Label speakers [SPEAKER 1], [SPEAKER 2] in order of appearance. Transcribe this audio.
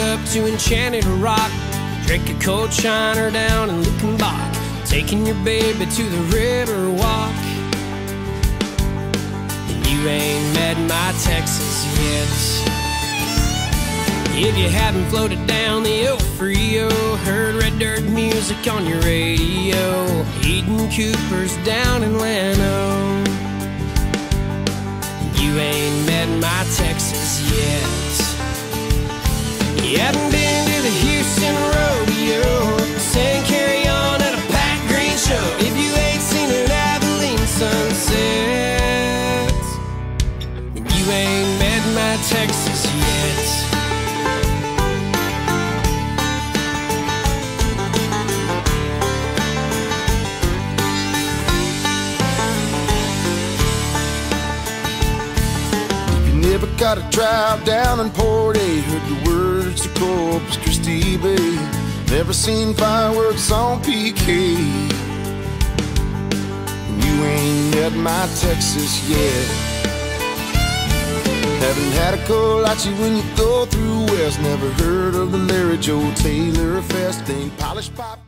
[SPEAKER 1] up to Enchanted Rock, drink a cold shiner down in Luckenbach, taking your baby to the river walk. And you ain't met my Texas yet. If you haven't floated down the El Frio, heard red dirt music on your radio, eating Coopers down in Llano, you ain't met my Texas yet. You haven't been to the Houston Rodeo, sang Carry On at a packed green show. If you ain't seen an Abilene sunset, then you ain't met my Texas yet.
[SPEAKER 2] Never got a drive down in Port A, heard the words to Corpus Christi Bay, never seen fireworks on PK. You ain't met my Texas yet. Haven't had a kolache when you go through West, never heard of the Larry Joe Taylor Fest, ain't polished pop.